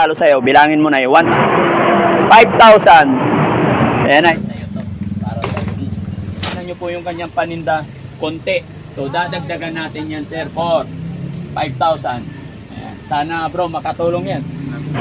regalo sa'yo. Bilangin mo na yun. 5,000. Ayan na. Para sa yung, ano nyo po yung kanyang paninda, konti. So, dadagdagan natin yan, sir, for 5,000. Ayan. Sana, bro, makatulong yan.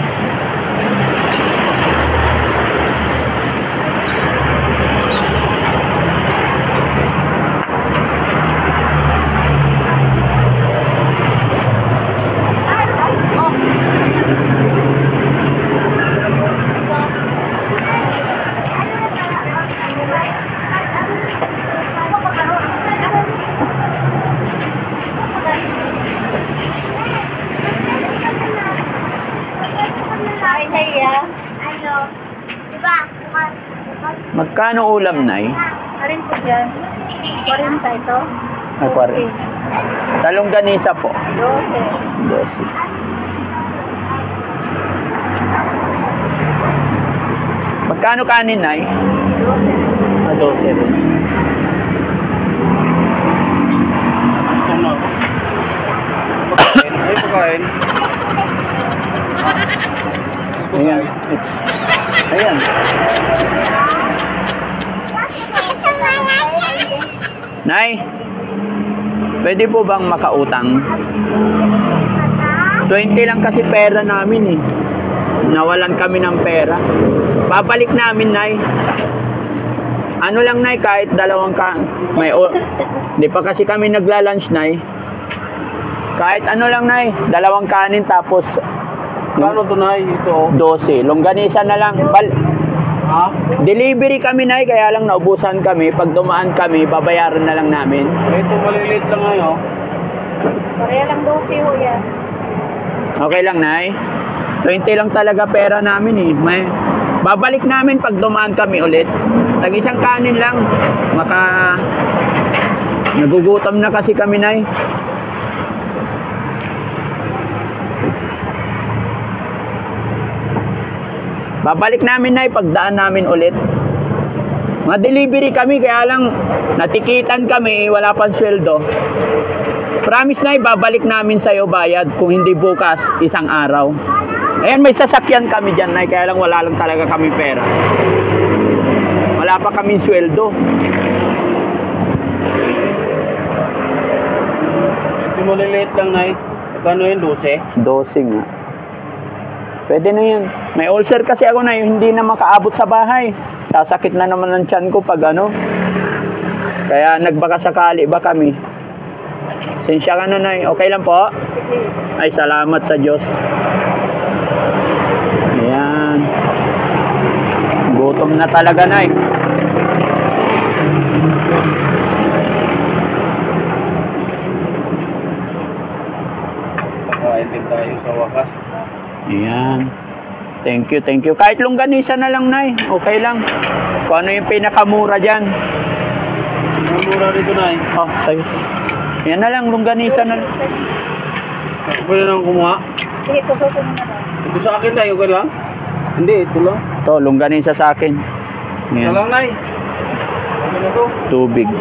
Magkano ulam, Nay? Arin po dyan. 40 ito. Ay, 40. Talong ganisa po. 12. 12. Magkano kanin, Nay? 12. 12 rin. Ay, pagkain. Ayan. Ayan. Nay, pwede po bang makautang? 20 lang kasi pera namin eh. Nawalan kami ng pera. Babalik namin, Nay. Ano lang, Nay, kahit dalawang di pa kasi kami nagla-lunch, Nay. Kahit ano lang, Nay, dalawang kanin tapos Kano to, Nay? Ito. 12. Longganisa na lang. Ha? Delivery kami, Nay, kaya lang naubusan kami. Pag dumaan kami, babayaran na lang namin. Ito maliliit lang ngayon. Pareha lang 12 ho yan. Okay lang, Nay. 20 lang talaga pera namin eh. Babalik namin pag dumaan kami ulit. Tag-isang kanin lang. Nagugutom na kasi kami, Nay. Babalik namin, Nay, pagdaan namin ulit. Ma-delivery kami, kaya lang natikitan kami, wala pang sweldo. Promise, Nay, babalik namin sa'yo bayad kung hindi bukas, isang araw. Ayan, may sasakyan kami dyan, Nay, kaya lang wala lang talaga kami pera. Wala pa kami sweldo. Ito maliliit lang, Nay. Kano yun, 12? 12 nga. Pwede na yan. May ulcer kasi ako, Nay, hindi na makaabot sa bahay. Sasakit na naman ang tiyan ko pag ano. Kaya nagbaka sakali ba kami. Sensya ka na, Nay. Okay lang po? Ay, salamat sa Diyos. Ayan. Gutom na talaga, Nay. Pagkain din tayo sa wakas. Ayan. Thank you, thank you. Kahit longganisa na lang, Nay. Okay lang. Kung ano yung pinakamura dyan. Ang mura dito, Nay. Oh, sa'yo. Yan na lang, longganisa na lang. Pwede nang kumuha. Sige, tutusin mo na lang. Ito sa akin, Nay. Okay lang? Hindi, ito lang. Ito, longganisa sa akin. Ito Yan. lang, Nay. Ano na to? Tubig.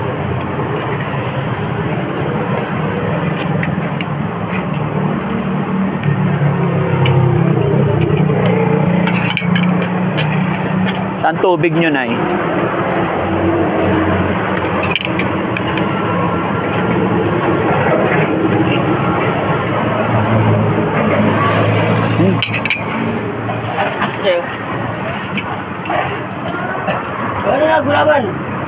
Saan tubig nyo, Nay? Ano na, gulaban?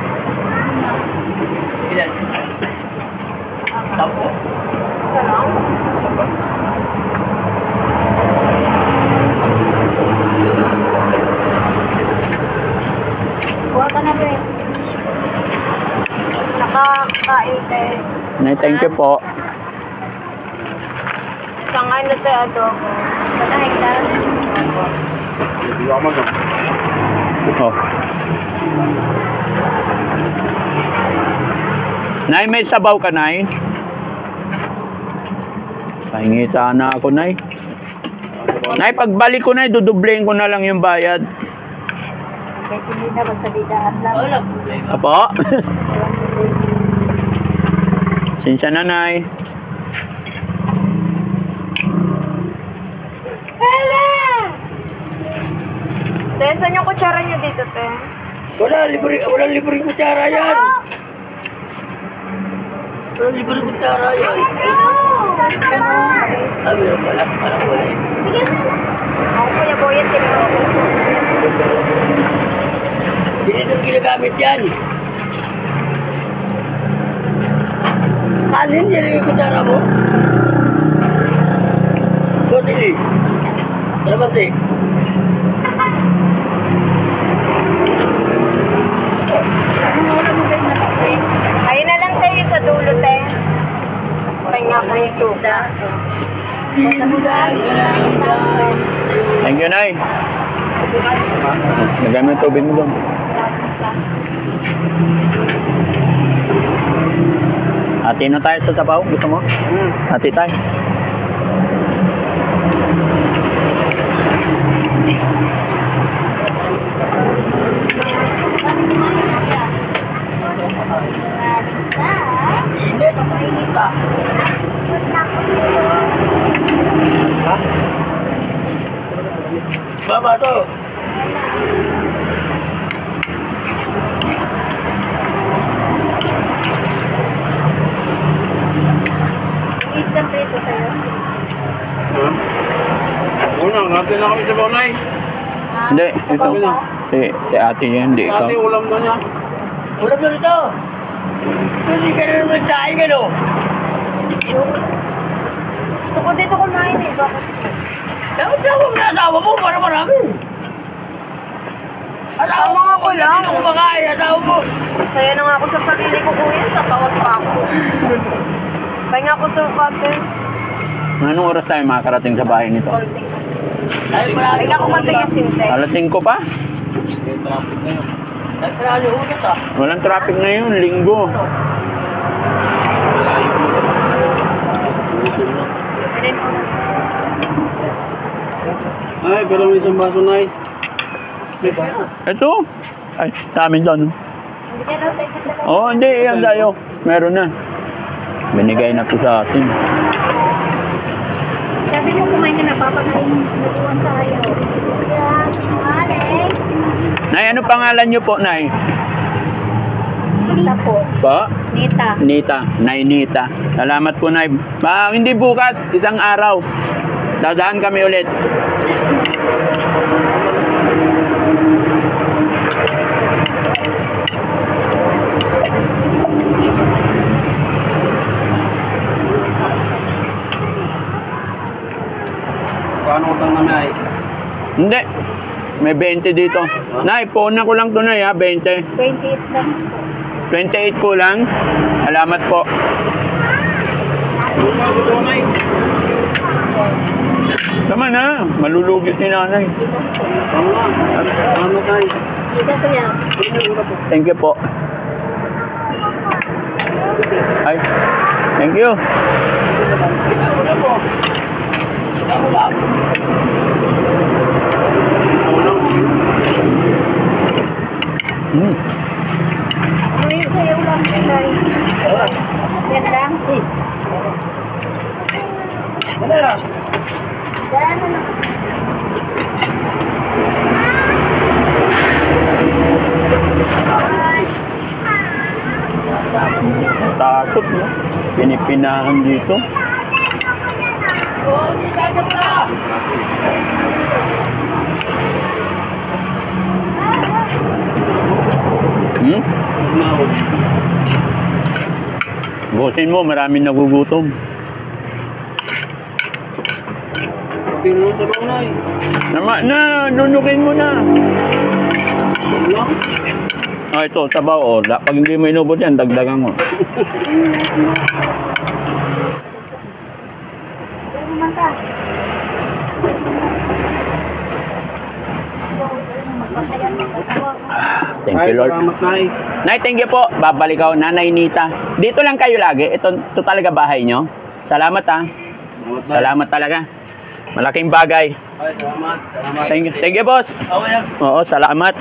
Ilan? Tapo. Isa lang? Kuha ka na, Be. Nakakain tayo. Nay, thank you po. Isang ano tayo, adobo. Panahin na. Hindi ako mag- Oh. Nay, may sabaw ka, Nay? Pahingi sana ako, Nay. Nay, pagbalik ko, Nay, dudublein ko na lang yung bayad. Kahit hindi na magsabidahan lang. Apo? Sinsya na, Nay. Te, saan yung kutsara niyo dito, te? Walang libre kutsara yan. Walang libre kutsara yan. Ah, meron pala. Parang wala eh. Ako, Kuya Boyet, tinanong ko. Hindi nang ginagamit yan. Alin yan yung kutsara mo? Sotili. Salamati. Ayun na lang tayo sa dulo, te. Mas pahinga ko yung suga. Thank you, Nay. Nagamit yung tubig mo doon. Hati na tayo sa sabaw. Gusto mo? Hati tayo. Baba to. Isang prito sa'yo. Una, natin na kami sa bawnay. Hindi, ito. Si ate yan, hindi ikaw. Ate, ulam na niya. Ulam na ito. Hindi ka na naman saing ano. Gusto ko dito kumain eh. Bakit? Dapat na huwag na asawa mo para marami. Tama nga ko lang. Hindi ko kumakain, asawa mo. Masaya na nga ako sa sarili ko, kuya. Natawag pa ako. Pahinga ko sa kate. Anong oras tayo makakarating sa bahay nito? Dahil marami Pahinga ko mantingin sinte. Alas 5 pa? traffic ngayon. Dahil marami ulit ah. Walang traffic ngayon, linggo. Ay, pero may isang baso na eh. May baso. Ito. Ay, sa amin doon. Hindi ka daw sa ikot na. Oo, hindi. Yan tayo. Meron na. Binigay na po sa atin. Sabi mo kumain ka na, papagaling. Natuwan tayo. Yan, Alex. Nay, ano pangalan niyo po, Nay? Nita po. Po? Nita. Nita. Nay Nita. Salamat po, Nay. Hindi bukas, isang araw. Dadaan kami ulit. Paano utang na may? Hindi. May 20 dito. Nay, phone na ko lang to, Nay, ha? 20. 28 lang po. 28 ko lang. Salamat po. Tama na. Malulugi si nanay. Tama na. Ano tayo? Dito kuya. Thank you po. Ay. Thank you. Hmm. Ano yung sayo lang kulay? Yan lang. Ano lang? Yan na lang. Takot, no? Pinipinahan dito. Oh, hindi tayo na! Hmm? Busin mo, maraming nagugutom. Tingnan sa bawnay. Nunukin mo na. Ano? Oh, ito, sabaw. Oh. Pag hindi mo inubot yan, dagdagan mo. Thank you, Lord. Salamat, Nay. Nay, thank you po. Babalik ako, Nanay Nita. Dito lang kayo lagi. Ito talaga bahay nyo. Salamat, ha. Salamat, Nay. Salamat talaga. Malaking bagay. Ay, salamat. Salamat. Thank you, boss. Okay lang. Oo, salamat.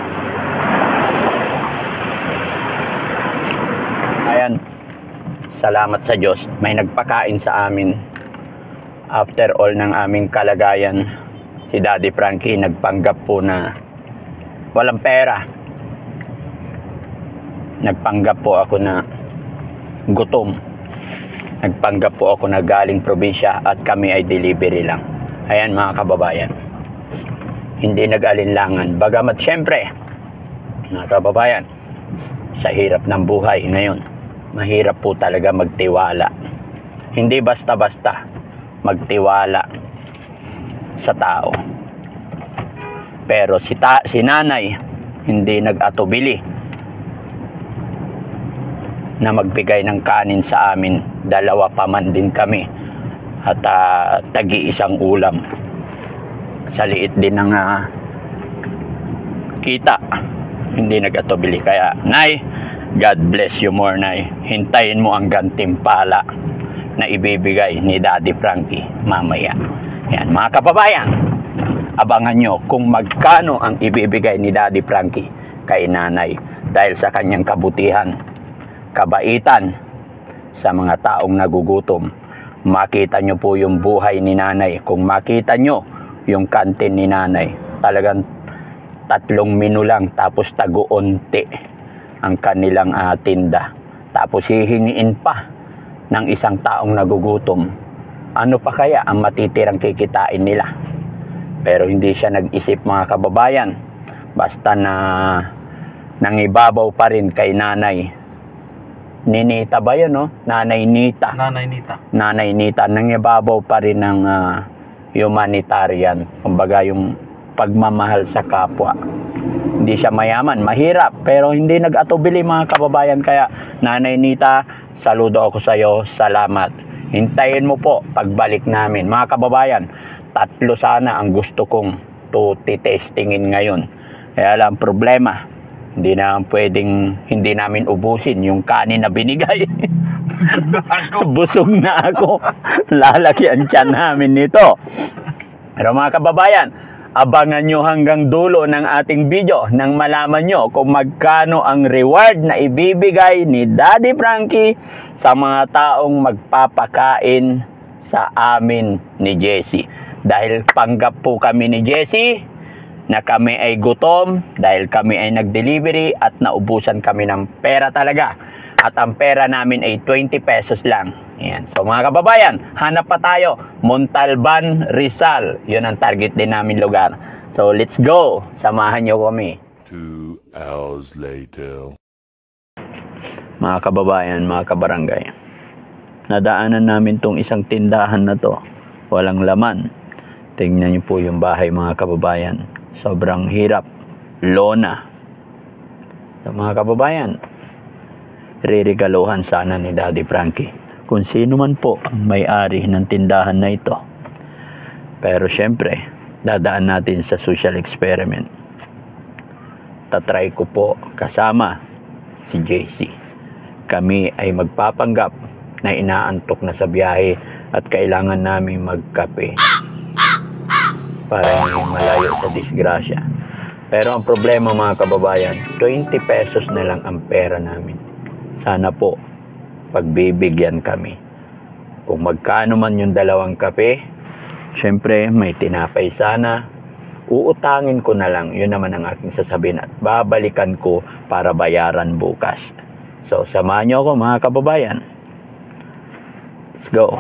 Ayan. Salamat sa Diyos. May nagpakain sa amin. After all ng aming kalagayan. si Daddy Frankie nagpanggap po na walang pera. Nagpanggap po ako na gutom. Nagpanggap po ako na galing probinsya at kami ay delivery lang. Ayan mga kababayan. Hindi nag-alinlangan. Bagamat syempre, mga kababayan, sa hirap ng buhay ngayon, mahirap po talaga magtiwala. Hindi basta-basta magtiwala sa tao. Pero si nanay, hindi nag-atubili na magbigay ng kanin sa amin. Dalawa pa man din kami at tagi-isang ulam. Sa liit din ng kita, hindi nag-atubili. Kaya, Nay, God bless you more, Nay. Hintayin mo ang gantimpala na ibibigay ni Daddy Frankie mamaya. Yan, mga kababayan, abangan nyo kung magkano ang ibibigay ni Daddy Frankie kay nanay dahil sa kanyang kabutihan, kabaitan sa mga taong nagugutom. Makita nyo po yung buhay ni nanay. Kung makita nyo yung kantin ni nanay, talagang 3 menu lang tapos tago-unti ang kanilang tinda. Tapos hihingiin pa ng isang taong nagugutom. Ano pa kaya ang matitirang kikitain nila? Pero hindi siya nag-isip, mga kababayan. Basta na nangibabaw pa rin kay nanay. Ninita ba yun, no? Nanay Nita. Nanay Nita. Nangibabaw pa rin ng humanitarian. Kumbaga yung pagmamahal sa kapwa. Hindi siya mayaman, mahirap, pero hindi nag-atubili, mga kababayan. Kaya Nanay Nita, saludo ako sa iyo, salamat. Hintayin mo po pagbalik namin, mga kababayan. 3 sana ang gusto kong titestingin ngayon. Kaya lang problema, hindi na pwedeng hindi namin ubusin yung kanin na binigay. Busog na ako. Lalakyan tiyan namin nito. Pero mga kababayan, abangan nyo hanggang dulo ng ating video nang malaman nyo kung magkano ang reward na ibibigay ni Daddy Frankie sa mga taong magpapakain sa amin ni Jessie. Dahil panggap po kami ni Jessie na kami ay gutom dahil kami ay nag-delivery at naubusan kami ng pera talaga. At ang pera namin ay 20 pesos lang. Ayan. So mga kababayan, hanap pa tayo. Montalban, Rizal. Yun ang target din namin lugar. So let's go. Samahan nyo kami. 2 hours later. Mga kababayan, mga kabarangay, nadaanan namin tong isang tindahan na to. Walang laman. Tingnan nyo po yung bahay, mga kababayan. Sobrang hirap. Lona. So mga kababayan, reregaluhan sana ni Daddy Frankie kung sino man po ang may-ari ng tindahan na ito. Pero syempre, dadaan natin sa social experiment. Tatry ko po kasama si JC. Kami ay magpapanggap na inaantok na sa biyahe at kailangan namin magkape para hindi malayo sa disgrasya. Pero ang problema, mga kababayan, 20 pesos na lang ang pera namin. Sana po pagbibigyan kami. Kung magkano man yung 2 kape, syempre may tinapay sana, uutangin ko na lang. Yun naman ang aking sasabihin at babalikan ko para bayaran bukas. So samahan nyo ako, mga kababayan. Let's go.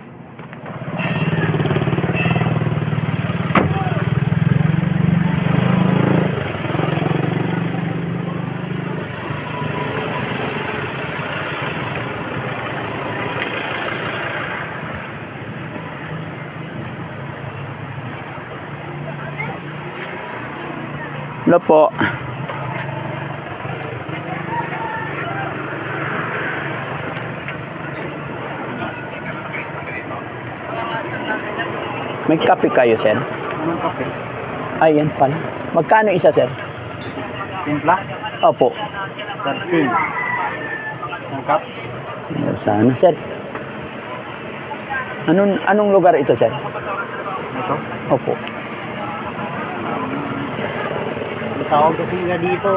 Hello po. May kape kayo, sir? Anong kape? Ayan pala. Magkano isa, sir? Timpla? Opo. 13. Isang cup? Sana, sir. Anong lugar ito, sir? Ito? Opo. Tawag kasi nga dito.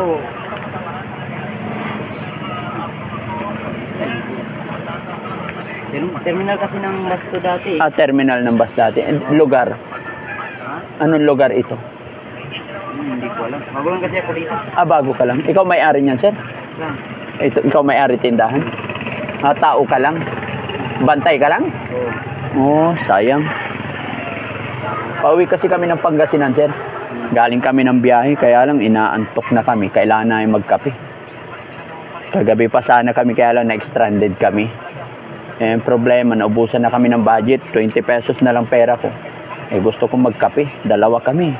Terminal kasi ng bus to dati. Terminal ng bus dati. Lugar. Ha? Anong lugar ito? Hindi ko alam. Bago lang kasi ako dito. Ah, bago ka lang. Ikaw may-ari niyan, sir? Lang. Ito, ikaw may-ari tindahan? Ah, tao ka lang? Bantay ka lang? Oo. Oh, sayang. Pauwi kasi kami ng Pangasinan, sir. Galing kami ng biyahe, kaya lang inaantok na kami. Kailangan na magkape. Kagabi pa sana kami, kaya lang na-stranded kami. Eh, problema, naubusan na kami ng budget. 20 pesos na lang pera ko. Eh, gusto kong magkape. Dalawa kami.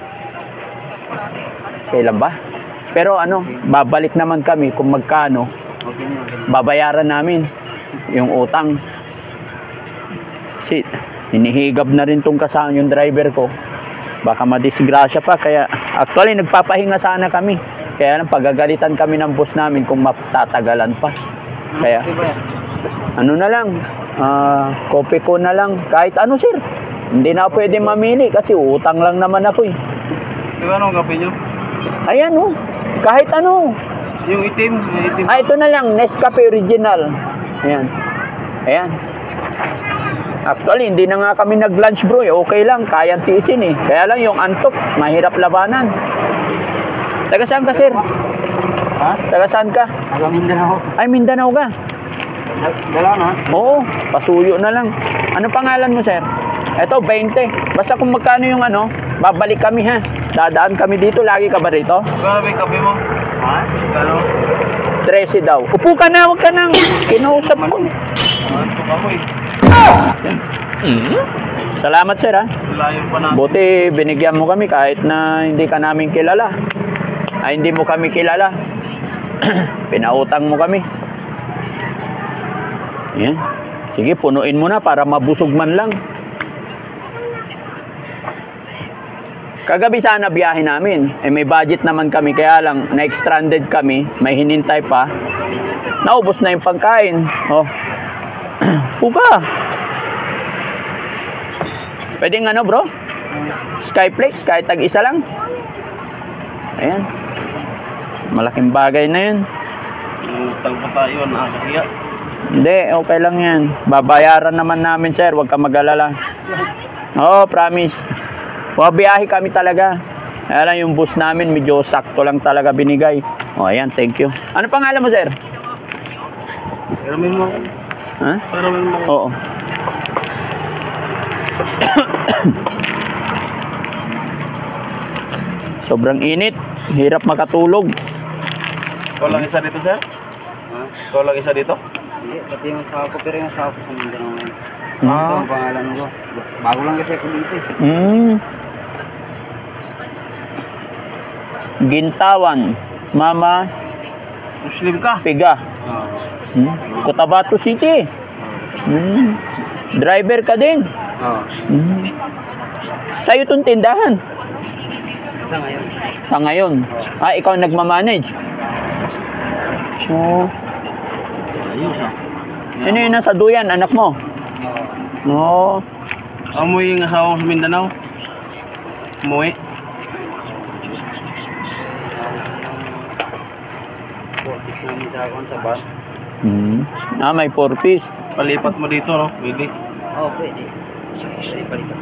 Kailan ba? Pero ano, babalik naman kami kung magkano. Okay na. Babayaran namin yung utang. Kasi hinihigab na rin tong kasama yung driver ko. Baka madisgrasya pa. Kaya actually nagpapahinga sana kami. Kaya lang pagagalitan kami ng boss namin kung matatagalan pa. Kaya ano na lang, kopi ko na lang. Kahit ano, sir. Hindi na ako pwede mamili kasi utang lang naman ako eh. Ito anong kape nyo? Ayan oh. Kahit ano. Yung itim. Yung itim. Ah, ito na lang, Nescafe Original. Ayan. Ayan. Actually, hindi na nga kami nag-lunch bro. Okay lang, kayang tiisin eh. Kaya lang yung antok, mahirap labanan. Taga saan ka, sir? Ha? Taga saan ka? Taga Mindanao. Ay, Mindanao ka. Dalawa na? Oo, pasuyo na lang. Ano pangalan mo, sir? Ito, 20. Basta kung magkano yung ano, babalik kami ha. Dadaan kami dito. Lagi ka ba rito? Grabe kape mo. Ha? Gano? 13 daw. Upo ka na, huwag ka nang. Kinausap ko. Antok ako eh. Salamat, sir ha. Layo pa na. Buti binigyan mo kami kahit na hindi ka namin kilala. Ay, hindi mo kami kilala. Pinautang mo kami. Yan. Sige, punuin mo na para mabusog man lang. Kagabi sana biyahe namin. Eh, may budget naman kami. Kaya lang, na-stranded kami. May hinintay pa. Naubos na yung pagkain. Oh. Puka. Pwedeng ano, bro? Skyflex, kahit tag-isa lang. Ayan. Malaking bagay na yun. Utang pa tayo, nakakahiya. Hindi, okay lang yan. Babayaran naman namin, sir. Huwag ka mag-alala. Oo, promise. Biyahe kami talaga. Kaya lang yung bus namin, medyo sakto lang talaga binigay. O, ayan, thank you. Ano pangalan mo, sir? Paramin mo. Ha? Paramin mo. Oo. Sobrang init. Hirap makatulog. Ikaw lang isa dito, sir? Ha? Ikaw lang isa dito? Hindi, pati yung asawa ko, pero yung asawa ko sa Mindanao ngayon. Ito ang pangalan ko. Bago lang kasi ako dito eh. Gintawan. Mama Muslim ka? Piga. Oo. Cotabato City. Driver ka din. Oo. Sa'yo itong tindahan. Isa ngayon. Sa ngayon. Ah, ikaw nagmamanage. So, Ayos ah. sino yung nasa duyan? Anak mo? Oo. No. Amoy yung asawa ko sa Mindanao. Umuwi. Portis namin sa akon sa bar. Ah, may 4-piece. Palipat mo dito, no? Pwede. Oo, pwede. Pwede palipat.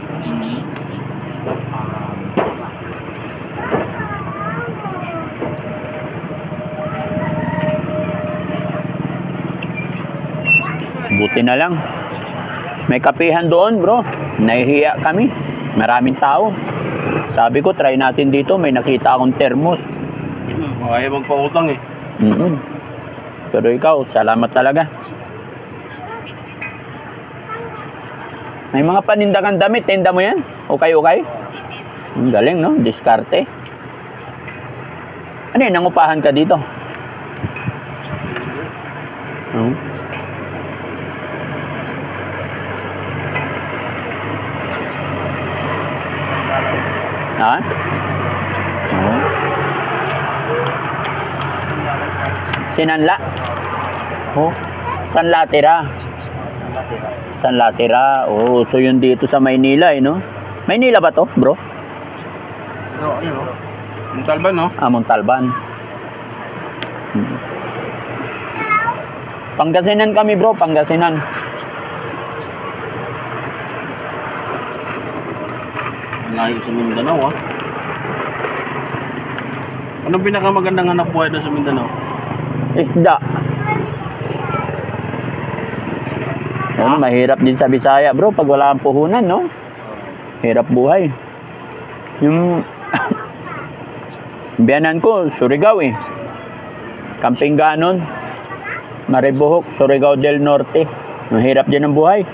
Buti na lang. May kapihan doon, bro. Nahihiya kami. Maraming tao. Sabi ko, try natin dito. May nakita akong thermos. Kaya magpautang eh. Pero ikaw, salamat talaga. May mga panindakan damit. Tenda mo yan? Okay. Ang galing, no? Diskarte. Ano yun? Nangupahan ka dito? Ha? Sinanla? Oh, Sanla tira. Sanla tira. Oh, so yun dito sa Maynila, eh, no? Maynila ba to, bro? Oo, ayun o. Montalban, no? Ah, Montalban. Pangasinan kami, bro. Pangasinan. Layo sa Mindanao, ah. Anong pinakamagandang hanap buhay doon sa Mindanao? Isda. Ano, mahirap din sa Bisaya, bro, pag wala kang puhunan, no? Hirap buhay. Yung biyanan ko, Surigao eh. Camping Ganon, Maribohok, Surigao del Norte. Ang hirap din ng buhay.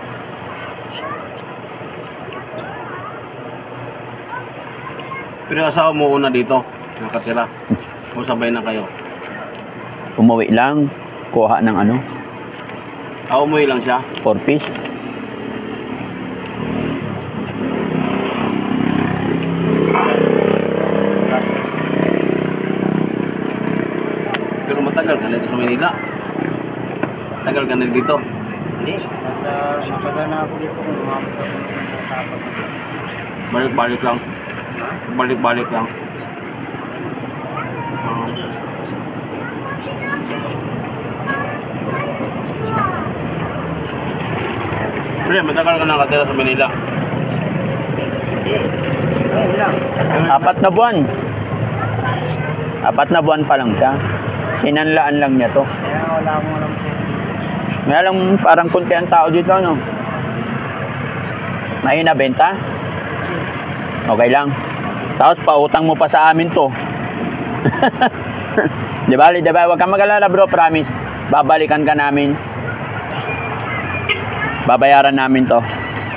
Pero yung asawa mo una dito, nakatira. O sabay na kayo? Umuwi lang, kuha ng ano, Umuwi lang siya. 4 piece. Pero matagal ka na dito sa Manila. Tagal ka na dito. Hindi, matagal na ako dito kung umabot ako ng sapat. Balik-balik lang. Balik-balik lang. Pre, matagal ka na nakatira sa Manila. Ayun lang. 4 na buwan. 4 na buwan pa lang siya. Sinanlaan lang niya to. Kaya wala akong alam sa'yo. May alam, parang kunti ang tao dito, no? Mahina benta? Okay lang. Tapos pautang mo pa sa amin to. Di ba? Huwag kang mag-alala, bro, promise. Babalikan ka namin. Babayaran namin to.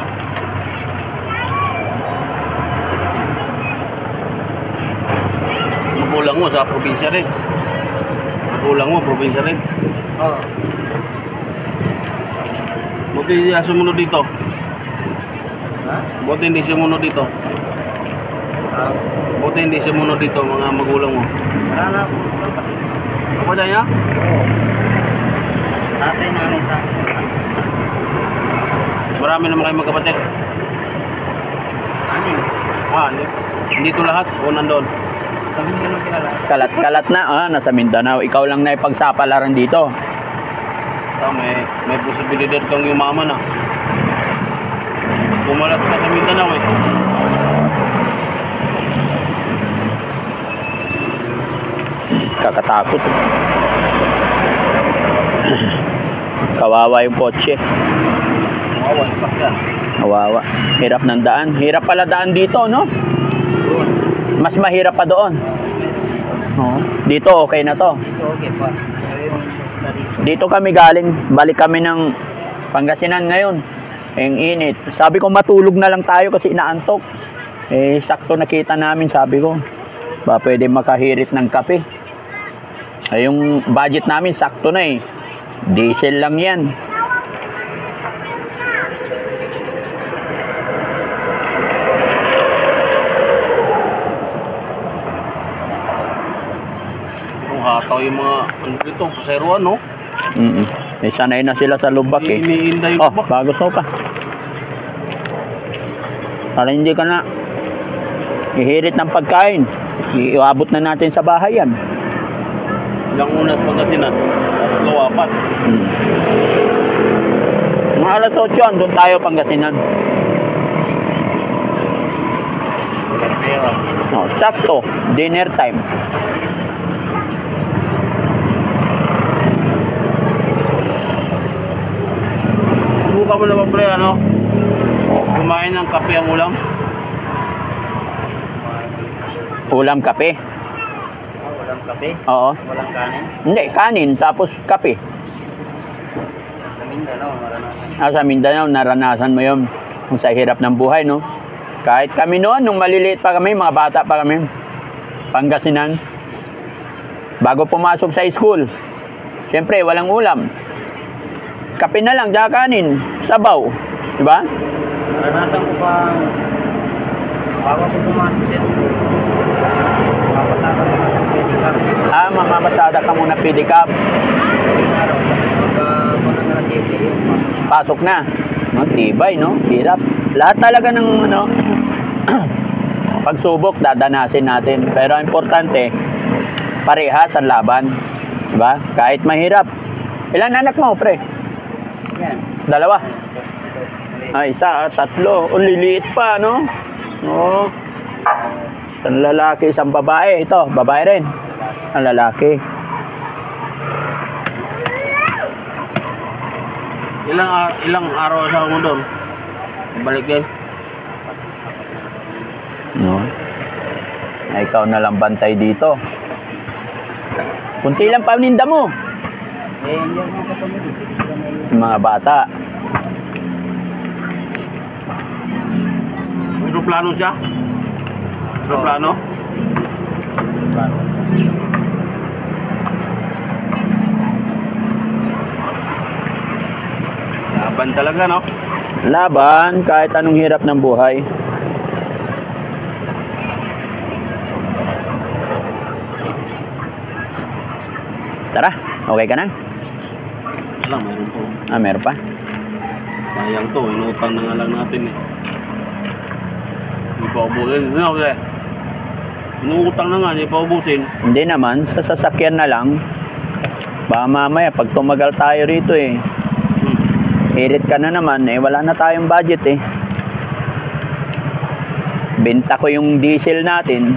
Magulang mo sa probinsya rin. Magulang mo, probinsya rin. Oo. Buti hindi siya sumunod dito. Ha? Buti hindi siya sumunod dito. Ah, Buti hindi siya sumunod dito, mga magulang mo. wala na akong kapatid. Ako dyan niya? Oo. Tatay, nanay sa akin. Marami naman kayo magkapatid. Aning. Dito lahat o nandun? Sa Mindanao kilala. Kalat-kalat na, nasa Mindanao. Ikaw lang na ipagsapalaran dito. May posibilidad kang yumaman ah. Pumalat ka sa Mindanao eh. Kakatakot. Kawawa yung kotse. Kawawa, sakyan. Kawawa. Hirap ng daan. Hirap pala daan dito, no? Mas mahirap pa doon. Oo. Dito, okay na to. Dito, okay pa. Pero yung sa dito. Dito kami galing. Balik kami ng Pangasinan ngayon. Ang init. Sabi ko matulog na lang tayo kasi inaantok. Eh, sakto nakita namin, sabi ko. Ba pwede makahirit ng kape. Ay, yung budget namin sakto na eh. Diesel lang yan. Hataw yung mga ano dito, paseruan no? Eh, sanay na sila sa lubak eh. Iniinda yung Oh, lubak. bago so ka. Para hindi ka na ihirit ng pagkain. Iabot na natin sa bahay yan. Ilang unat Pangasinan. Tatlo, 4. Mga alas 8, doon tayo Pangasinan. Pera. No, sakto, dinner time. Subukan mo na ba pre, ano? Kumain ng kape ang ulam? Ulam, kape. Ah, walang kape. Oo. Walang kanin. Hindi, kanin, tapos kape. Sa Mindanao, maranasan. Sa Mindanao, naranasan mo yun. Kung sa hirap ng buhay, no? Kahit kami noon, nung maliliit pa kami, mga bata pa kami, Pangasinan, bago pumasok sa school, siyempre, walang ulam. Kape na lang, tsaka kanin, sabaw. Diba? Naranasan ko pa bago ko pumasok sa school. Papasaka ko ng medical. Mamabasada ka muna pedicab. Yung araw, pagka ng alas 7, yung Pasok na. No, tibay, no? Hirap. Lahat talaga ng, ano, pagsubok, dadanasin natin. Pero ang importante, parehas ang laban. Diba? Kahit mahirap. Ilan anak mo, pre? yan. 2? Isa, 3. O, liliit pa, no? Oo. Isang lalaki, isang babae. Ito, babae rin. Ang lalaki. Ilang araw sa mo doon? Balik din. No? Na ikaw na lang bantay dito. Kunti lang paninda mo. Hindi ako kapamilya. Yung mga bata. Aeroplano siya? Aeroplano? Laban talaga, no? Laban kahit anong hirap ng buhay. Tara, okay ka na? Alam, mayroon po. Meron pa? Sayang to, inutang na nga lang natin eh. Hindi pa ubusin. Ano ba? Inutang na nga, hindi pa ubusin. Hindi naman, sa sasakyan na lang. Baka mamaya, pag tumagal tayo rito eh, hirit ka na naman eh, wala na tayong budget eh. Benta ko yung diesel natin.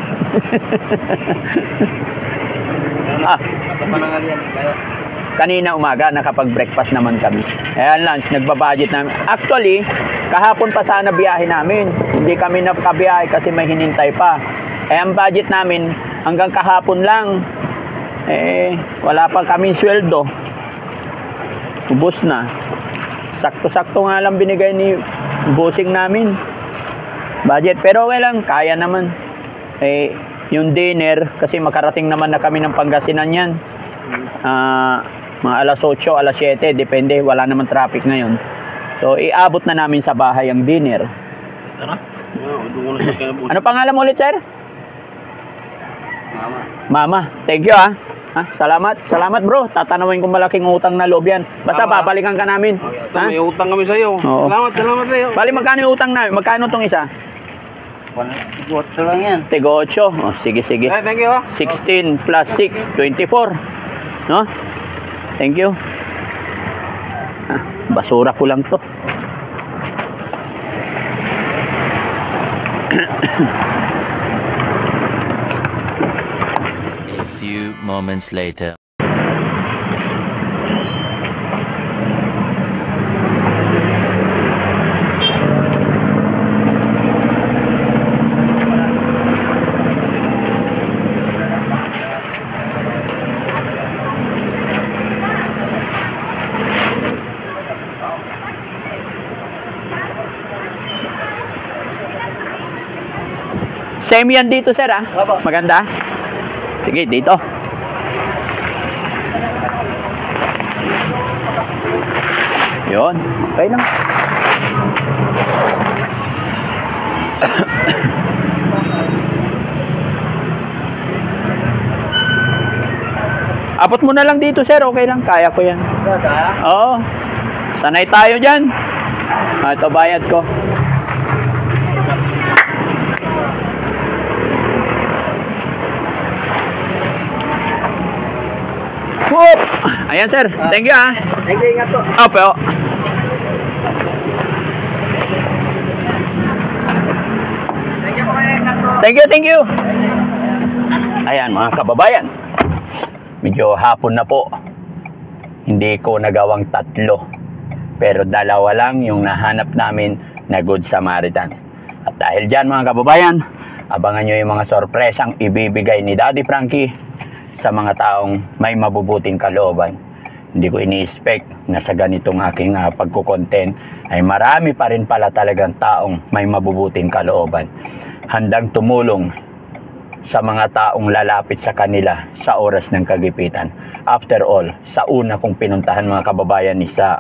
Nakapanangal yan. Kaya, Kanina umaga, nakapag-breakfast naman kami. Ayan, lunch, nagbabudget namin. Actually, kahapon pa sana biyahe namin. Hindi kami nakabiyahe kasi may hinintay pa. Eh, ang budget namin, hanggang kahapon lang. Eh, wala pa kami sweldo. Ubus na. Sakto-sakto nga lang binigay ni bossing namin. Budget, pero okay lang, kaya naman. Eh, yung dinner, kasi makarating naman na kami ng Pangasinan yan. Mga alas 8, alas 7, depende, wala naman traffic ngayon. So, iabot na namin sa bahay ang dinner. Tara. Doon ko na sa kinabuti. Ano pangalan mo ulit, sir? mama. Mama, thank you salamat, salamat bro. Tatanawin ko malaking utang na loob yan. Basta Tama. babalikan ka namin. May utang kami sa iyo. Oo. Salamat sa iyo. Bali, magkano yung utang namin? Magkano tong isa? 1 lang yan. Tigo 8. Oh, sige, sige. Thank you. 16 plus 6, 24. No? Thank you. Basura ko lang to. A few moments later. Same yan dito, sir, Maganda? Sige, dito. Yun. Okay lang. Abot mo na lang dito, sir. Okay lang. Kaya ko yan. Oo. Sanay tayo dyan. Ito, bayad ko. Whoop! Ayan, sir. Thank you, Thank you, ingat po. Opo. Thank you po kayo, ingat po. Thank you, thank you. Ayan, mga kababayan. Medyo hapon na po. Hindi ko nagawang 3. Pero 2 lang yung nahanap namin na Good Samaritan. At dahil dyan, mga kababayan, abangan nyo yung mga sorpresang ibibigay ni Daddy Frankie sa mga taong may mabubuting kalooban. Hindi ko ini-expect na sa ganitong aking pagkukontent ay marami pa rin pala talagang taong may mabubuting kalooban. Handang tumulong sa mga taong lalapit sa kanila sa oras ng kagipitan. After all, sa una kong pinuntahan, mga kababayan, isa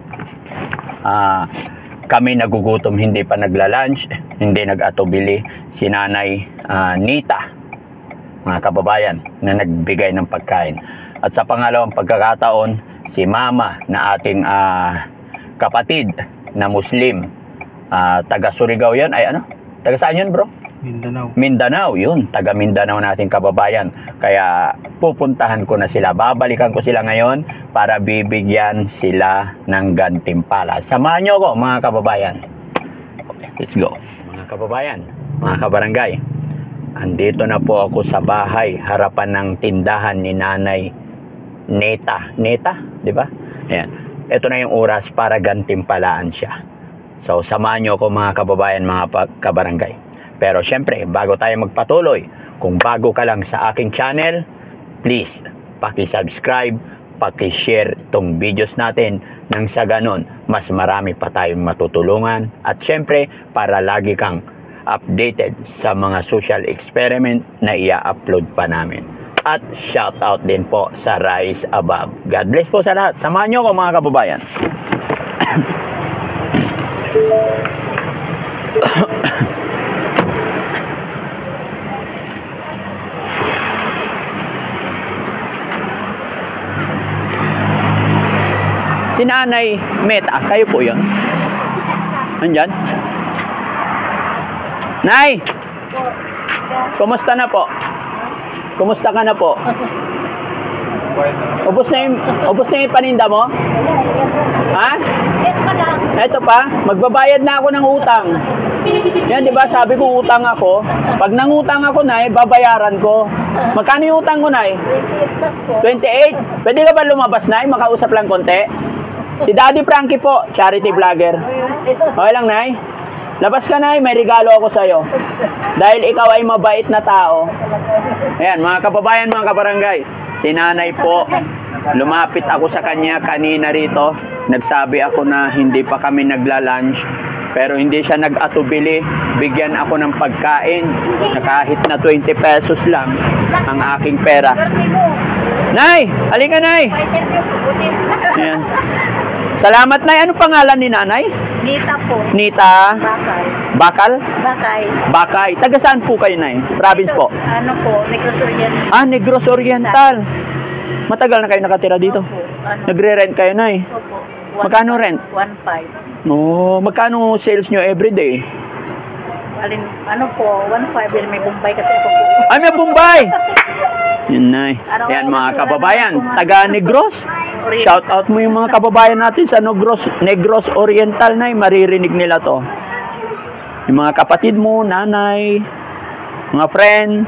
kami nagugutom, hindi pa nagla-lunch, hindi nag-atubili. Si Nanay Nita, mga kababayan, na nagbigay ng pagkain. At sa pangalawang pagkakataon, si Mama na ating kapatid na Muslim, taga Surigao yan, ay ano? Taga saan yun, bro? Mindanao. Mindanao, yun. Taga Mindanao nating kababayan. Kaya pupuntahan ko na sila. Babalikan ko sila ngayon para bibigyan sila ng gantimpala. Samahan nyo ako, mga kababayan. Okay, let's go. Mga kababayan, mga kabarangay, andito na po ako sa bahay, harapan ng tindahan ni Nanay Neta, di ba? Ayan. Ito na yung oras para gantimpalaan siya. So, samahan nyo ako mga kababayan, mga kabarangay. Pero syempre, bago tayo magpatuloy, kung bago ka lang sa aking channel, please, paki-subscribe, paki-share itong videos natin nang sa ganon, mas marami pa tayong matutulungan. At syempre, para lagi kang updated sa mga social experiment na i-upload pa namin. At shout out din po sa Rise Above. God bless po sa lahat. Samahan nyo ako mga kababayan. Si Nanay Meta, kayo po yun? Nandyan? Nay! Kumusta na po? Kumusta ka na po? Ubus na yung paninda mo? Ha? Eto pa, magbabayad na ako ng utang. Yan, di ba? Sabi ko utang ako. Pag nangutang ako, Nay, babayaran ko. Magkano yung utang ko, Nay? 28? Pwede ka ba lumabas, Nay? Makausap lang konti. Si Daddy Frankie po, charity vlogger. Okay lang, Nay? Labas ka, Nay, may regalo ako sa'yo. Dahil ikaw ay mabait na tao. Ayan, mga kababayan, mga kabarangay. Si Nanay po, lumapit ako sa kanya kanina rito. Nagsabi ako na hindi pa kami nagla-lunch. Pero hindi siya nag-atubili. Bigyan ako ng pagkain na kahit na 20 pesos lang ang aking pera. Nay! Halika, Nay! Ayan. Salamat, Nay. Ano pangalan ni Nanay? Nita po. Nita? Bakay. Bakal? Bakay. Bakay. Taga saan po kayo, Nay? Province po? Ano po, Negros Oriental. Ah, Negros Oriental. Matagal na kayo nakatira dito? Opo. Ano? Nagre-rent kayo, Nay? Opo. Magkano rent? 1.5. No, magkano sales nyo everyday? Alin, ano po, 1.5 din may Bombay kasi ako po. Ay, may Bombay! Yun, Nay. Yan, mga kababayan. Taga Negros. Shout out mo yung mga kababayan natin sa Negros Oriental, Nay. Maririnig nila to. Yung mga kapatid mo, nanay, mga friend.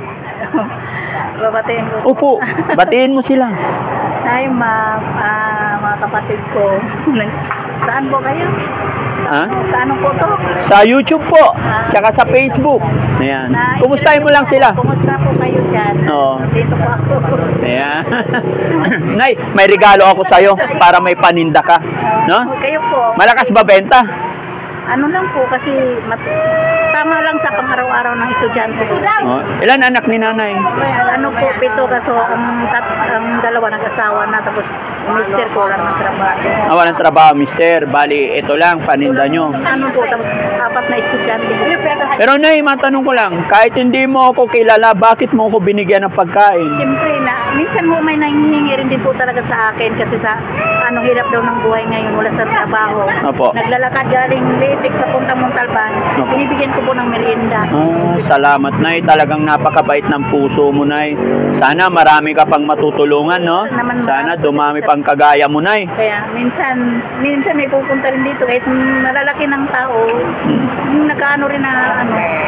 Babatiin ko. Opo, batiin mo sila. Ay, mga kapatid ko. Saan po kayo? Ha? Saan po to? Sa YouTube po, tsaka sa Facebook. Ayan. Kumustahin mo lang sila. Kumusta po kayo dyan? Oo. Dito po ako. Ayan. Nay, may regalo ako sa'yo para may paninda ka. No? Kayo po. Malakas ba benta? Ano lang po kasi tama lang sa pang-araw-araw ng estudyante. Oh, ilan anak ni Nanay? Ano po, 7 kaso ang dalawa nag-asawa na tapos mister ko lang nagtrabaho. Walang trabaho, mister. Bali, ito lang, paninda nyo. Ano po, tapos 4 na estudyante. Pero Nay, matanong ko lang, kahit hindi mo ako kilala, bakit mo ako binigyan ng pagkain? Siyempre minsan po may nangihingi rin din po talaga sa akin kasi sa hirap daw ng buhay ngayon, wala sa trabaho. Opo. Naglalakad galing Litik sa puntang Montalban, Opo. binibigyan ko po ng merienda. Salamat, Nay. Talagang napakabait ng puso mo, Nay. Sana marami ka pang matutulungan, no? Sana dumami pang kagaya mo, Nay. Kaya minsan may pupunta rin dito kahit malalaki ng tao, yung nagkaano rin na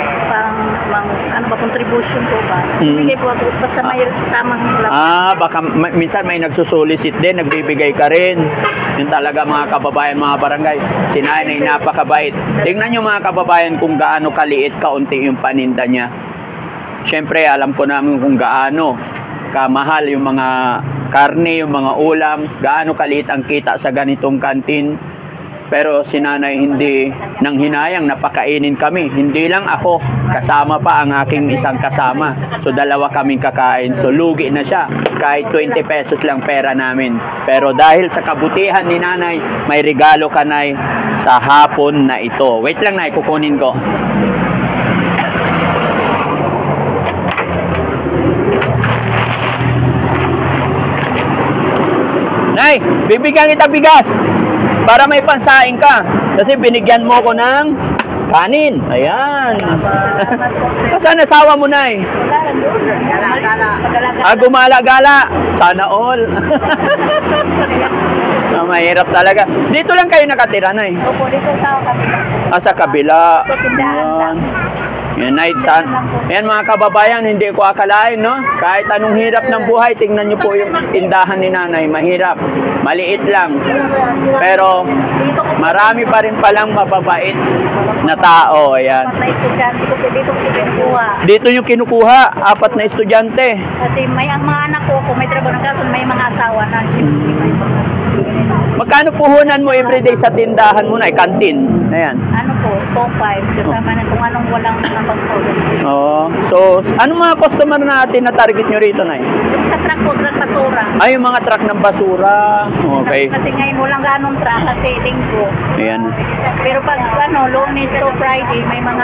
contribution po ba? Bigay po ako basta may tamang lang. Baka minsan may nagsusulisit din, nagbibigay ka rin. Yun talaga mga kababayan, mga barangay. Si Nanay napakabait. Tingnan nyo mga kababayan kung gaano kaliit, kaunti yung paninda niya. Siyempre, alam ko namin kung gaano kamahal yung mga karne, yung mga ulam, gaano kaliit ang kita sa ganitong kantin. Pero si Nanay hindi nang hinayang napakainin kami. Hindi lang ako, kasama pa ang aking isang kasama. So dalawa kaming kakain. So lugi na siya. Kahit 20 pesos lang pera namin. Pero dahil sa kabutihan ni Nanay, may regalo ka, Nay, sa hapon na ito. Wait lang, Nay, kukunin ko. Nay, bibigyan kita bigas para may pansaing ka. Kasi binigyan mo ko ng kanin. Ayan. Saan asawa mo, Nay? Wala lang doon. Gumala-gala. Sana all. Mahirap talaga. Dito lang kayo nakatira, Nay? Opo, dito sa kabila. Sa kabila. Sa tindahan lang. Yan, Nay. Yan mga kababayan, hindi ko akalain, no? Kahit anong hirap ng buhay, tingnan nyo po yung tindahan ni Nanay. Mahirap. Maliit lang. Pero marami pa rin palang mababait na tao. Ayan. Apat na estudyante ko dito ko kinukuha. Dito yung kinukuha, 4 na estudyante. Kasi may ang mga anak ko, kung may trabaho ng kaso, may mga asawa na. Magkano puhunan mo everyday sa tindahan mo, Nay? Kantin. Ayan. Ano po, 2.5. Kasama na kung anong walang napagsulong. Oo. So, anong mga customer natin na target nyo rito, Nay? Yung sa truck po, truck basura. Ay, yung mga truck ng basura. Okay. Kasi ngayon walang ganong truck kasi linggo. Ayan. Pero pag Lunes to Friday, may mga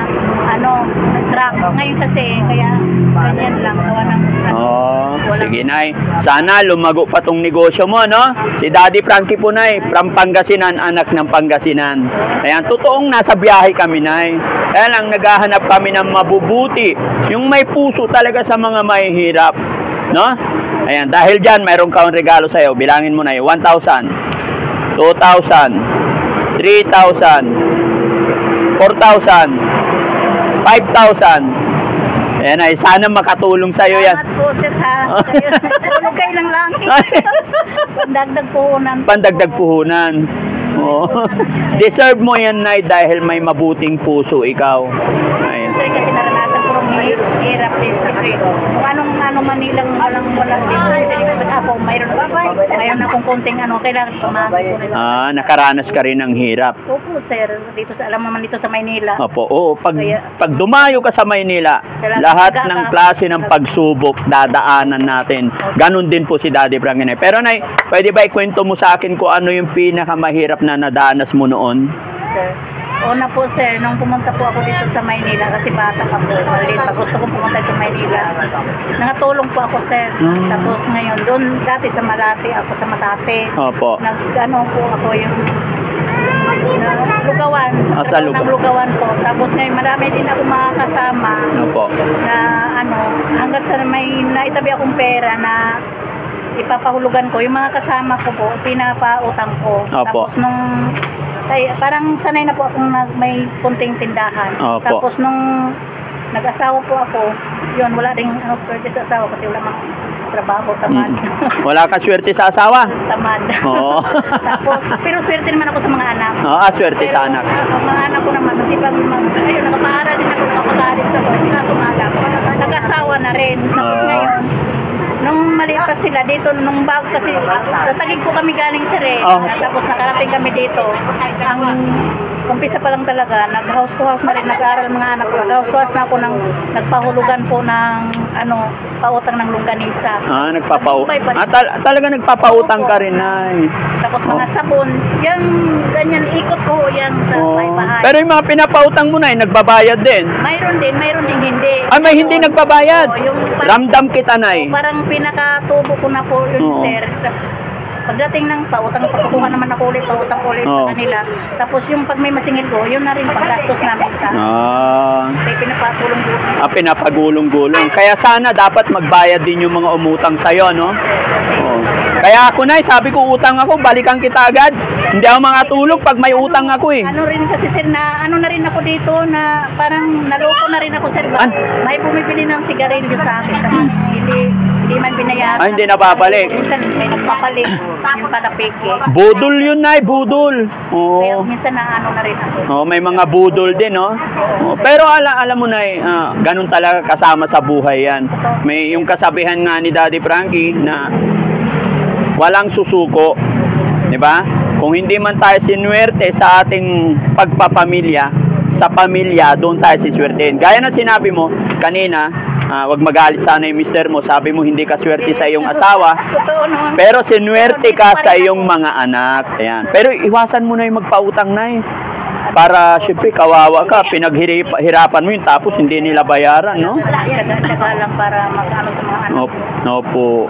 truck. Ngayon kasi, kaya ganyan lang. Gawa ng Sige, Nay. Sana lumago pa tong negosyo mo, no? Si Daddy Frankie po, Nay, from Pangasinan, anak ng Pangasinan. Ayan, totoong nasa biyahe kami, Nay. Kaya lang, naghahanap kami ng mabubuti. Yung may puso talaga sa mga mahihirap, no? Ayan, dahil dyan, mayroon kang regalo sa'yo. Bilangin mo, Nay, 1,000, 2,000, 3,000, 4,000, 5,000. Ayan, Nay, sana makatulong sa'yo yan. Salamat po, sir, ha? Tulog kayo ng langit. Pandagdag puhunan. Pandagdag puhunan. Oh. Deserve mo yan, Nay, dahil may mabuting puso ikaw. Ayan. Sir, kasi naranasan ko ng hirap din. Kasi kung anong Manilang walang din. Ako, mayroon akong konting kailangan pamagi ko rin. Nakaranas ka rin ng hirap. Opo, sir. Dito sa, alam naman dito sa Maynila. Opo, oo. Pag dumayo ka sa Maynila, Kailangan lahat ng klase ng pagsubok dadaanan natin. Ganon din po si Daddy Frankie, Nay. Pero, Nay, pwede ba ikwento mo sa akin kung ano yung pinakamahirap na nadaanas mo noon? Sir. Una po, sir, nung pumunta po ako dito sa Maynila, kasi bata pa po, maliit pa, gusto kong pumunta sa Maynila. Nakatulong po ako, sir. Tapos ngayon, doon dati sa Malate, ako sa Matate. Opo. Po ako yung Lugawan. Sa Lugawan. Ng Lugawan po. Tapos ngayon, marami din ako mga kasama. Opo. Na hanggang sa may naitabi akong pera na ipapahulugan ko. Yung mga kasama ko po, pinapautang ko. Opo. Tapos nung parang sanay na po akong may kunting tindahan. Opo. Tapos nung nag-asawa po ako, yun, wala rin swerte sa asawa kasi wala mang trabaho, tamad. Wala ka swerte sa asawa? Tamad. Oo. Tapos, pero swerte naman ako sa mga anak. Swerte sa anak. Ang mga anak ko naman, kasi ayun, nakapaaral din ako, nakapag-aral sa nag-asawa na rin. Tapos ngayon, nung maliit pa sila dito, nung bago kasi, sa Taguig po kami galing sir eh. Tapos nakarating kami dito. Ang umpisa pa lang talaga, nag-house to house na rin, nag-aaral mga anak ko. Nag-house to house na ako ng nagpahulugan po ng pautang ng longganisa. Talaga nagpapautang ka rin, Nay. Tapos mga sabon, yung ganyan, ikot ko yan sa bahay. Pero yung mga pinapautang mo, Nay, nagbabayad din? Mayroon din hindi. May hindi nagbabayad? Yung Ramdam kita, Nay. Parang pinakatubo ko na po yun, sir. Pagdating ng pautang, pakukuha naman ako ulit, pautang ulit sa kanila. Tapos yung pag may masingil ko, yun na rin paggastos namin sa may pinapagulong-gulong. Pinapagulong-gulong. Kaya sana dapat magbayad din yung mga umutang sa'yo, no? Kaya ako, Nay, sabi ko utang ako, balikan kita agad. Hindi ako makatulog pag may utang ako eh. Rin kasi sir, na na rin ako dito na parang naloko na rin ako, sir. May bumibili ng sigarilyo sa akin. Hindi man binayaran. Hindi napapalik. Minsan may nagpapalit. Yung pala peke. Budol yun, Nay, budol. Kaya minsan na rin ako. May mga budol din, no? Pero alam mo, Nay, ganun talaga kasama sa buhay yan. May yung kasabihan nga ni Daddy Frankie na walang susuko, di ba? Kung hindi man tayo sinuwerte sa ating pagpapamilya, sa pamilya, doon tayo siswertein. Gaya na sinabi mo kanina, wag magalit sana yung mister mo, sabi mo hindi ka swerte sa iyong asawa, pero sinuwerte ka sa iyong mga anak. Ayan. Pero iwasan mo na yung magpautang, Nay. Para syempre kawawa ka, pinaghirapan mo yun tapos hindi nila bayaran, no? Wala, lang para mag-ano sa mga anak. No po.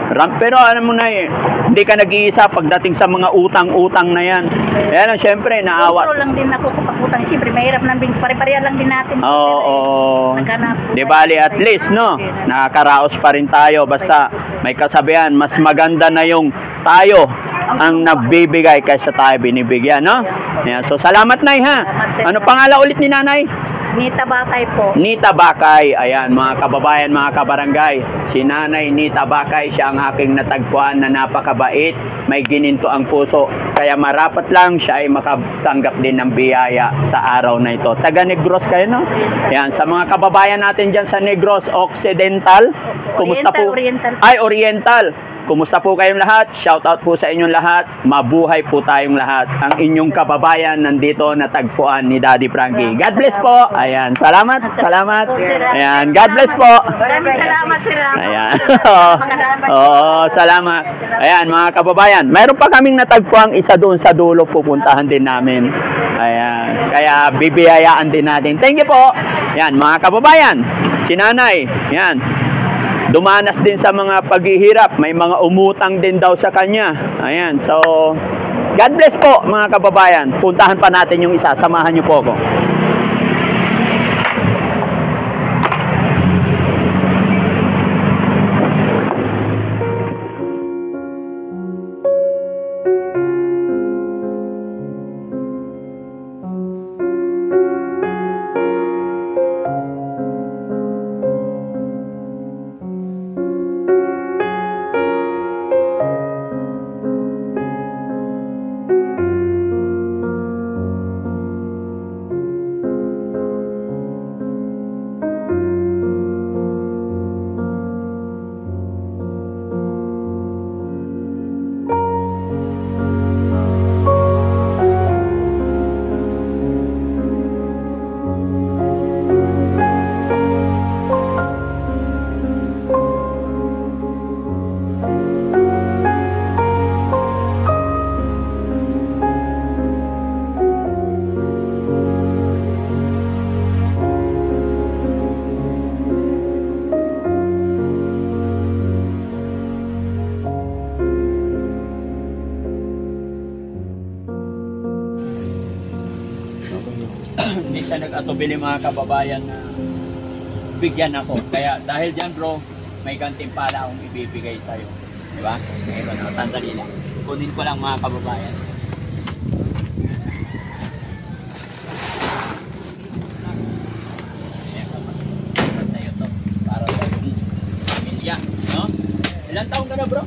Pero alam mo na hindi ka nag-iisa pagdating sa mga utang-utang na yan. Kaya lang, syempre, Puro naawa. lang din ako sa pagutang. Siyempre, mahirap nang pare-pareha lang din natin. Oo. Naghanap. Di bali at least, no? Nakakaraos pa rin tayo. Basta may kasabihan, mas maganda na yung tayo ang nagbibigay kaysa tayo binibigyan, no? Ayan, so, salamat, Nay, ha? Ano pangalan ulit ni Nanay? Nita Bakay po. Nita Bakay, ayan mga kababayan, mga kabarangay, si Nanay Nita Bakay, siya ang aking natagpuan na napakabait, may gininto ang puso, kaya marapat lang siya ay makatanggap din ng biyaya sa araw na ito. Taga Negros kayo, no? Ayan, sa mga kababayan natin dyan sa Negros Occidental, kumusta po? Oriental. Ay, Oriental. Kumusta po kayong lahat? Shout out po sa inyong lahat. Mabuhay po tayong lahat. Ang inyong kababayan nandito natagpuan ni Daddy Frankie. God bless po. Ayan. Salamat. Salamat. Ayan. God bless po. Maraming salamat, sir. Ayan. Oo, salamat. Ayan, mga kababayan. Mayroon pa kaming natagpuan isa doon sa dulo. Pupuntahan din namin. Ayan. Kaya bibiyayaan din natin. Thank you po. Ayan, mga kababayan. Si Nanay. Ayan. Dumanas din sa mga paghihirap. May mga umutang din daw sa kanya. Ayan. So, God bless po mga kababayan. Puntahan pa natin yung isa. Samahan niyo po ako. Hindi siya nag-atubili mga kababayan na bigyan ako. Kaya dahil dyan bro, may gantimpala akong ibibigay sa'yo. Di ba? Ito na, tandali lang. Kunin ko lang mga kababayan. Sa'yo to. Para sa yung pamilya. No? Ilan taong ka na bro?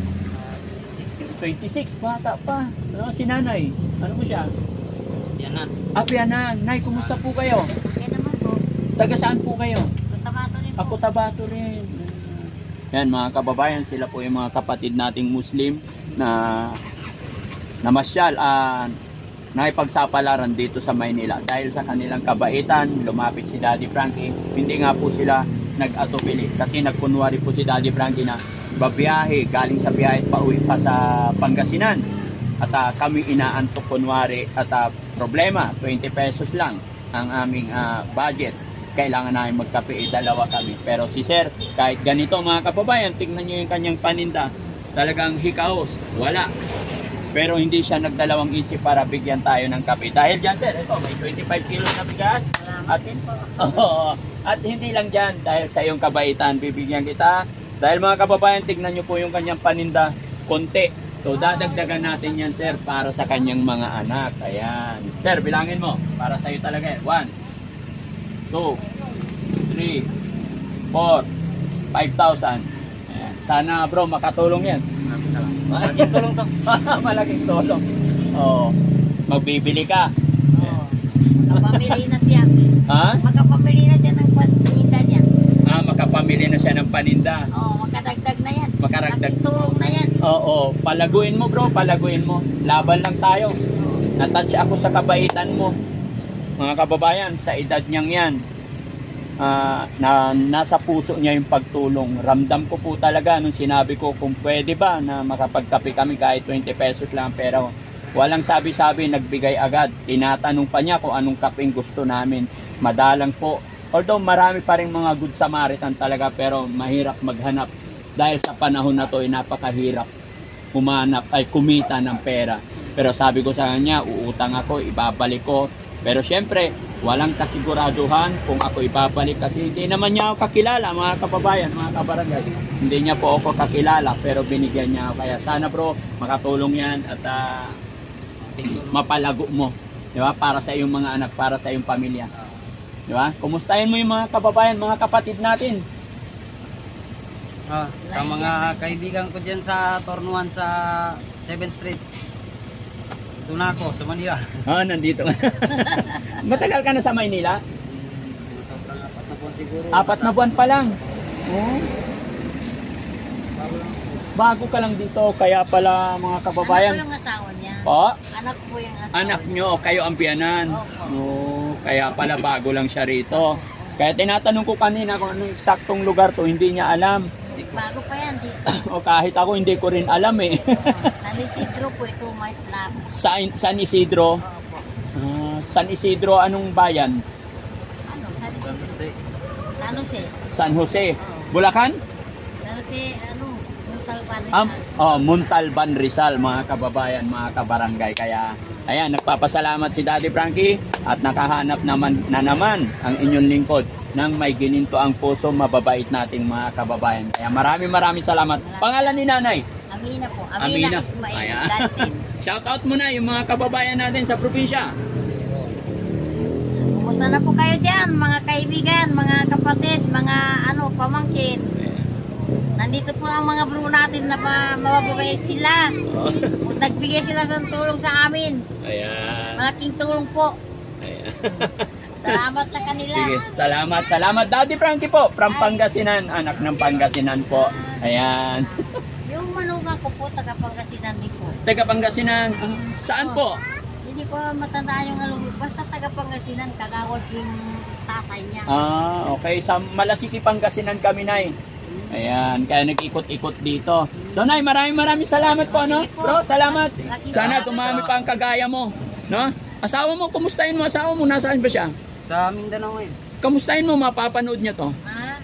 26, bata pa. Ano si Nanay? Ano mo siya? Yanan. Apianan. Nay, kumusta po kayo? Yan naman po. Taga saan po kayo? Tabato rin po. Ako Tabato rin. Yan mga kababayan, sila po yung mga kapatid nating Muslim na namasyal nakipagsapalaran dito sa Maynila. Dahil sa kanilang kabaitan, lumapit si Daddy Frankie. Hindi nga po sila nag-atubili kasi nagkunwari po si Daddy Frankie na babiyahe, galing sa biyahe pauwi pa sa Pangasinan. At kami inaantok kunwari at problema, 20 pesos lang ang aming budget. Kailangan namin magkape, dalawa kami. Pero si Sir, kahit ganito mga kababayan, tingnan nyo yung kanyang paninda. Talagang hikaos, wala. Pero hindi siya nagdalawang isip para bigyan tayo ng kape. Dahil dyan Sir, ito may 25 kilos na bigas. At, at hindi lang dyan, dahil sa iyong kabaitan, bibigyan kita. Dahil mga kababayan, tignan nyo po yung kanyang paninda, konti. So, dadagdagan natin yan, Sir, para sa kanyang mga anak. Ayan. Sir, bilangin mo. Para sa'yo talaga. 1, 2, 3, 4, 5,000. Ayan. Sana, bro, makatulong yan. Malaking tulong to. Malaking tulong. Oo. Magbibili ka. Makapamili na siya. Ha? Makapamili na siya ng paninda niya. Makapamili na siya ng paninda. Oo, makadagdag na yan. Makaragdag. Tulong na yan. Oo, palaguin mo bro, palaguin mo. Laban lang tayo. Natouch ako sa kabaitan mo. Mga kababayan, sa edad niyang yan, na nasa puso niya yung pagtulong. Ramdam ko po talaga nung sinabi ko kung pwede ba na makapagkape kami kahit 20 pesos lang. Pero walang sabi-sabi, nagbigay agad. Tinatanong pa niya kung anong kapeng gusto namin. Madalang po. Although marami pa rin mga good Samaritan talaga, pero mahirap maghanap Dahil sa panahon na to ay napakahirap kumita ng pera. Pero sabi ko sa kanya, uutang ako, ibabalik ko. Pero syempre, walang kasiguraduhan kung ako ibabalik kasi hindi naman niya ako kakilala, mga kababayan, mga kabarangay. Hindi niya po ako kakilala, pero binigyan niya ako. Kaya sana bro, makatulong yan at mapalago mo. Di ba? Para sa iyong mga anak, para sa iyong pamilya. Di ba? Kumustahin mo yung mga kababayan, mga kapatid natin. Sa mga kaibigan ko dyan sa Tornuan sa 7th Street. Ito na ako sa Manila. Nandito. Matagal ka na sa Maynila? Sobrang 4 na buwan siguro. 4 na buwan pa lang. Oh. Bago ka lang dito, kaya pala mga kababayan. Anak ko yung asawa niya. Po? Anak ko yung asawa Anak nyo, kayo ang biyanan. Oh, kaya pala bago lang siya rito. Kaya tinatanong ko kanina kung anong eksaktong lugar to, hindi niya alam. Bago pa yan dito. O kahit ako hindi ko rin alam eh. San Isidro po ito, may slab. San Isidro? Opo. San Isidro, anong bayan? Ano, San Isidro? San Jose. San Jose. Bulacan? San Jose, ano, Montalban. Montalban, Rizal, mga kababayan, mga kabarangay. Kaya, ayan, nagpapasalamat si Daddy Frankie at nakahanap naman ang inyong lingkod ng may gininto ang puso, mababait nating mga kababayan. Kaya maraming salamat. Pangalan ni Nanay? Amina po. Amina Ismail. Ayan. Dantin. Shout out mo na yung mga kababayan natin sa probinsya. Kumusta na po kayo dyan, mga kaibigan, mga kapatid, mga pamangkin. Nandito po ang mga bro natin na mababait sila. Nagbigay sila ng tulong sa amin. Ayan. Malaking tulong po. Ayan. Salamat sa kanila. Sige, salamat. Daddy Frankie po, from Pangasinan, anak ng Pangasinan po. Ayan. Yung manugang ko po, taga Pangasinan din po. Taga Pangasinan. Saan po? Hindi ko matandaan yung alumni. Basta taga Pangasinan, kagawad yung tatay niya. Okay. Sa Malasiki, Pangasinan kami, Nay. Ayan, kaya nag-ikot-ikot dito. So, Nay, maraming salamat po, no? Bro, salamat. Sana dumami pa ang kagaya mo, no? Asawa mo, kumustahin mo asawa mo? Nasaan ba siya? Sa Mindanao ngayon. Kamustahin mo, mapapanood niya to?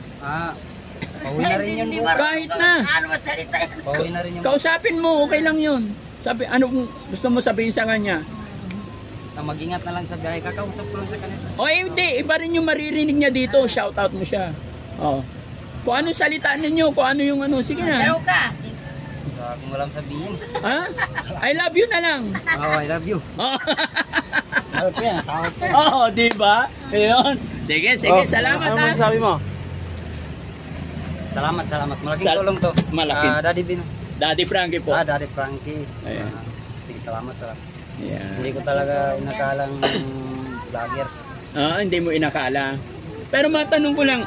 Pauwi na rin yun. Kahit na. Ano magsalita yun? Pauwi na rin yun. Kausapin mo, okay lang yun. Sabi, ano gusto mo sabihin sa kanya? Mag-ingat na lang sa biyahe. Kakausap ko lang sa kanila. O hindi, iba rin yung maririnig niya dito. Shout out mo siya. Kung anong salita ninyo, kung ano yung ano, sige na. Daro ka. Kung walang sabihin. Ha? I love you na lang. I love you. Ano po yan? Asawa po. Di ba? Ayun. Sige, salamat ha. Ano sabi mo? Salamat. Malaking tulong to. Malaking. Daddy Frankie po. Daddy Frankie. Ayan. Sige, salamat. Ayan. Hindi ko talaga inakalang vlogger. Hindi mo inakala. Pero matanong ko lang,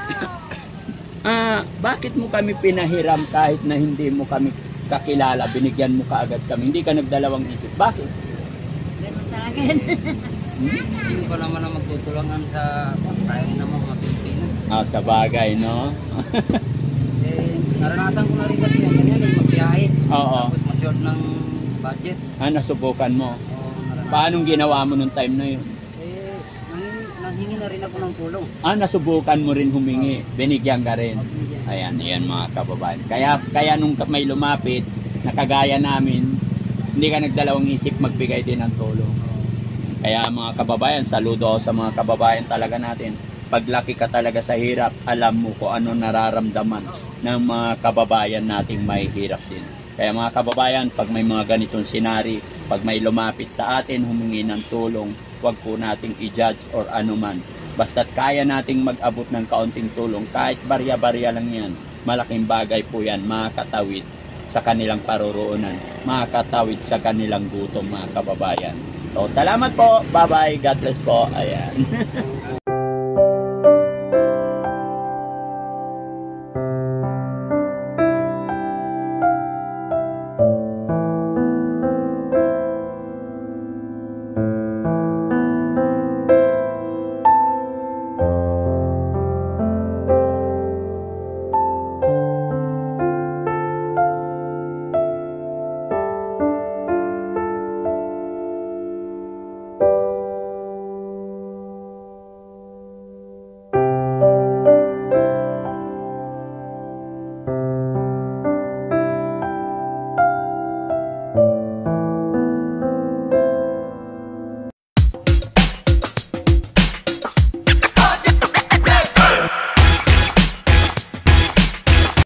bakit mo kami pinahiram kahit na hindi mo kami kakilala, binigyan mo kaagad kami, hindi ka nagdalawang isip? Bakit? Ganun talaga. Hindi ko naman na magtutulungan sa tayo naman mga Pilipino. Sa bagay, no? Naranasan ko na rin kasi yung ganyan, yung magbiyahe. Oo. Tapos masyod ng budget. Nasubukan mo. Paanong ginawa mo nung time na yun? Nanghingi na rin ako ng tulong. Nasubukan mo rin humingi. Binigyan ka rin. Ayan mga kababayan. Kaya nung may lumapit, nakagaya namin, hindi ka nagdalawang isip magbigay din ng tulong. Kaya mga kababayan, saludo ako sa mga kababayan talaga natin. Paglaki ka talaga sa hirap, alam mo kung ano nararamdaman ng mga kababayan nating may hirap din. Kaya mga kababayan, pag may mga ganitong senary, pag may lumapit sa atin, humingi ng tulong, huwag po nating i-judge or anuman. Basta't kaya nating mag-abot ng kaunting tulong, kahit barya-barya lang yan, malaking bagay po yan, makakatawid sa kanilang paroroonan, makakatawid sa kanilang gutom mga kababayan. So, salamat po, bye-bye, God bless po, ayan.